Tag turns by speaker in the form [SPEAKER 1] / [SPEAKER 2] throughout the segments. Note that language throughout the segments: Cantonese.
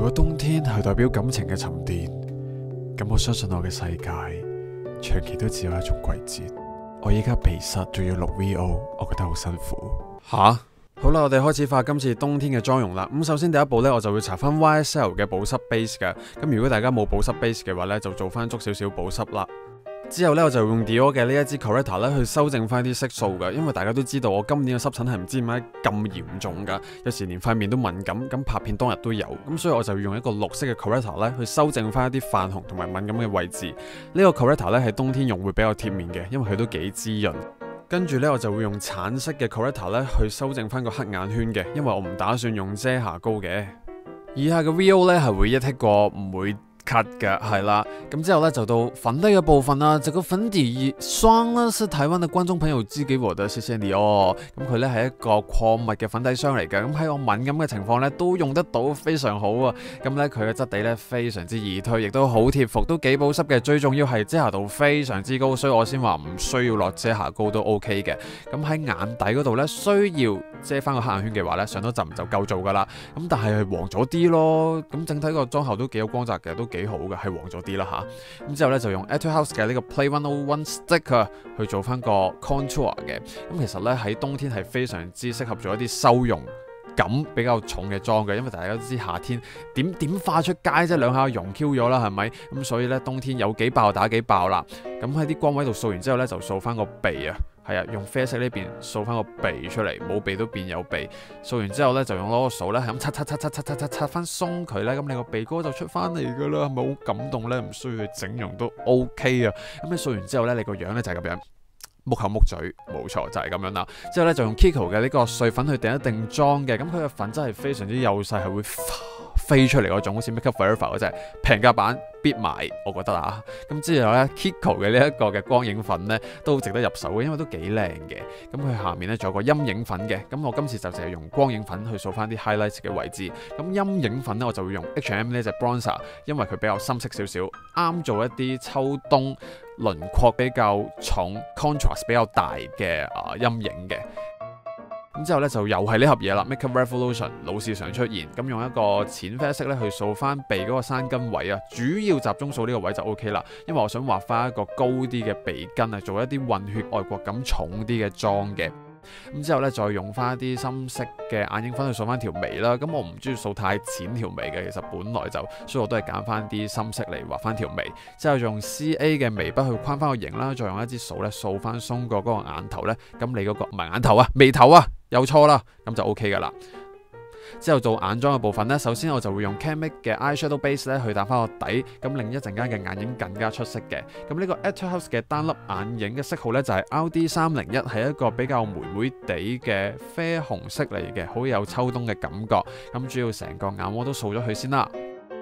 [SPEAKER 1] 果冬天係代表感情嘅沉澱，咁我相信我嘅世界長期都只有一種季節。我依家鼻塞仲要錄 VO， 我覺得好辛苦。好啦，我哋開始化今次冬天嘅妝容啦。咁首先第一步呢，我就會搽翻 YSL 嘅保濕 base 嘅。咁如果大家冇保濕 base 嘅話呢，就做翻足少少保濕啦。之後呢，我就用 Dior 嘅呢一支 Corrector 咧去修正翻啲色素嘅，因為大家都知道我今年嘅濕疹係唔知點解咁嚴重㗎，有時連塊面都敏感，咁拍片當日都有，咁所以我就用一個綠色嘅 Corrector 咧去修正翻一啲泛紅同埋敏感嘅位置。呢個 Corrector 咧喺冬天用會比較貼面嘅，因為佢都幾滋潤。跟住呢，我就會用橙色嘅 Corrector 咧去修正翻個黑眼圈嘅，因為我唔打算用遮瑕膏嘅。以下嘅 VO 咧係會一剔過，唔會cut 嘅，係啦，咁之後咧就到粉底嘅部分啦。這個粉底霜呢，是台灣嘅觀眾朋友寄給我的，謝謝你哦。咁佢咧係一個礦物嘅粉底霜嚟嘅，咁喺我敏感嘅情況咧都用得到，非常好啊。咁咧佢嘅質地咧非常之易推，亦都好貼服，都幾保濕嘅。最重要係遮瑕度非常之高，所以我先話唔需要落遮瑕膏都 OK 嘅。咁喺眼底嗰度咧需要遮翻個黑眼圈嘅話咧，上多浸就夠做噶啦。咁但係黃咗啲咯，咁整體個妝後都幾有光澤嘅，都幾好嘅，係黃咗啲啦吓。咁之後咧就用 Etude House 嘅呢個 Play 101 Stick 去做翻個 contour 嘅。咁其實咧喺冬天係非常之適合做一啲修容感比較重嘅妝嘅，因為大家都知夏天點化出街啫，兩下溶 Q 咗啦，係咪？咁所以咧冬天有幾爆打幾爆啦。咁喺啲光位度掃完之後咧，就掃翻個鼻啊。係啊，用啡色呢邊掃翻個鼻出嚟，冇鼻都變有鼻。掃完之後咧，就用攞個掃咧，係咁擦翻鬆佢咧，咁你個鼻哥就出翻嚟噶啦，係咪好感動咧？唔需要去整容都 OK 啊。咁你掃完之後咧，你個樣咧就係咁樣，木口木嘴，冇錯就係咁樣啦。之後咧就用 Kiko 嘅呢個碎粉去定一定妝嘅，咁佢嘅粉質係非常之幼細，係會飛出嚟嗰種，好似 Make Up Forever 嗰隻平價版必買，我覺得啊。咁之後咧 Kiko 嘅呢一個嘅光影粉咧都值得入手嘅，因為都幾靚嘅。咁佢下面咧仲有個陰影粉嘅，咁我今次就淨係用光影粉去掃翻啲 highlights 嘅位置。咁陰影粉咧我就會用 H&M 呢隻 bronzer， 因為佢比較深色少少，啱做一啲秋冬輪廓比較重 contrast 比較大嘅陰影嘅。咁之後咧就又係呢盒嘢啦 ，Makeup Revolution 老是常出現，咁用一個淺啡色咧去掃翻鼻嗰個山根位啊，主要集中掃呢個位就 OK 啦，因為我想畫翻一個高啲嘅鼻根啊，做一啲混血外國感重啲嘅妝嘅。咁之後咧再用翻一啲深色嘅眼影粉去掃翻條眉啦，咁我唔中意掃太淺條眉嘅，其實本來就，所以我都係揀翻啲深色嚟畫翻條眉。之後用 CA 嘅眉筆去框翻個形啦，再用一支掃咧掃翻鬆過嗰個眼頭咧，咁你嗰個唔係眼頭啊，眉頭啊，有錯啦，咁就 OK 噶啦。之後做眼妝嘅部分呢，首先我就會用 Camic 嘅 Eyeshadow Base 咧去打翻個底，咁令一陣間嘅眼影更加出色嘅。咁呢個 Etude House 嘅單粒眼影嘅色號呢，就係 RD301，係一個比較妹妹地嘅啡紅色嚟嘅，好有秋冬嘅感覺。咁主要成個眼窩都掃咗佢先啦。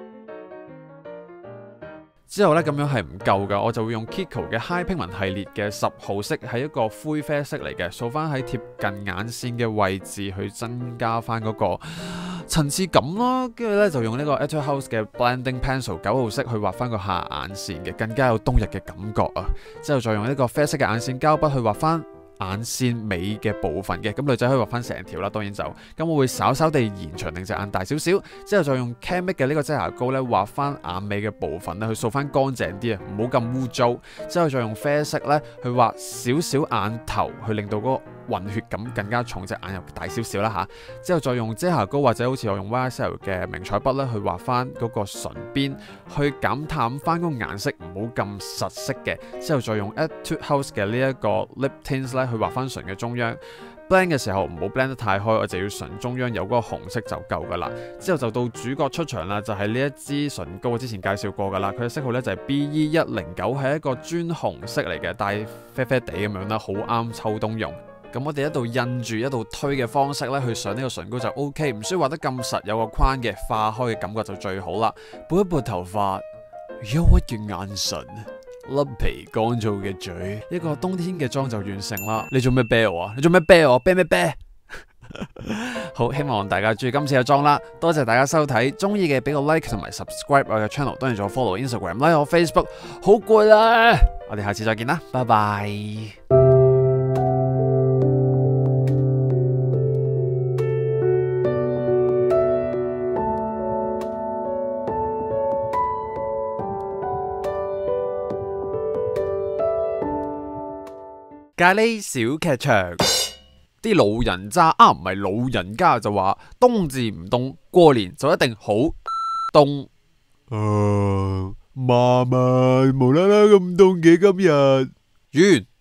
[SPEAKER 1] 之後咧咁樣係唔夠㗎，我就會用 Kiko 嘅 High Pigment 系列嘅10號色，係一個灰啡色嚟嘅，掃翻喺貼近眼線嘅位置去增加翻嗰個層次感咯。跟住咧就用呢個 Etude House 嘅 Blending Pencil 9號色去畫翻個下眼線嘅，更加有冬日嘅感覺啊。之後再用呢個啡色嘅眼線膠筆去畫翻眼線尾嘅部分嘅，咁女仔可以畫翻成條啦，當然就咁我會稍稍地延長令隻眼大少少，之後再用 Camic 嘅呢個遮瑕膏咧畫翻眼尾嘅部分咧，去掃翻乾淨啲啊，唔好咁污糟。之後再用啡色咧去畫少少眼頭，去令到嗰個混血感更加重，隻眼又大少少啦吓。之後再用遮瑕膏或者好似我用 YSL 嘅明彩筆咧去畫翻嗰個唇邊，去減淡翻嗰個顏色，唔好咁實色嘅。之後再用 Etude House 嘅呢一個 Lip Tints 咧去畫翻唇嘅中央。blend 嘅時候唔好 blend 得太開，我就要唇中央有嗰個紅色就夠噶啦。之後就到主角出場啦，就係呢一支唇膏，我之前介紹過噶啦，佢嘅色號咧就係 BE109，係一個磚紅色嚟嘅，帶啡啡地咁樣啦，好啱秋冬用。咁我哋一度印住一度推嘅方式咧去上呢個唇膏就 OK， 唔需要畫得咁實，有個框嘅化開嘅感覺就最好啦。撥一撥頭髮，憂鬱嘅眼神，甩皮乾燥嘅嘴，一個冬天嘅妝就完成啦。你做咩啤我啊？你做咩啤我？啤咩啤？好，希望大家中意今次嘅妝啦，多謝大家收睇，中意嘅俾個 like 同埋 subscribe 我嘅 channel， 當然仲有 follow Instagram、like 我 Facebook， 好攰啦，我哋下次再見啦，拜拜。 咖喱小劇場，啲老人渣唔係老人家就話冬至唔凍，過年就一定好凍。嫲嫲無啦啦咁凍嘅今日。完。